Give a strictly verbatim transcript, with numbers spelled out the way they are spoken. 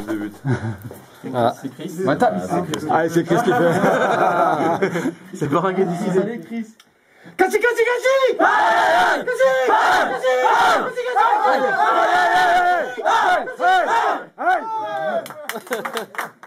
Voilà. C'est Chris. Ouais, t'as- Allez, c'est Chris qui fait. C'est le parrain qui a décidé. Allez, Chris. Cassi, cassi, cassi! Cassi! Cassi! Cassi! Cassi!